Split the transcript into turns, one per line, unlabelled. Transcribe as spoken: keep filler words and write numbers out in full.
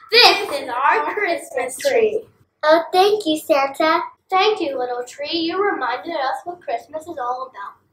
This is our Christmas tree.
Oh, thank you, Santa.
Thank you, little tree. You reminded us what Christmas is all about.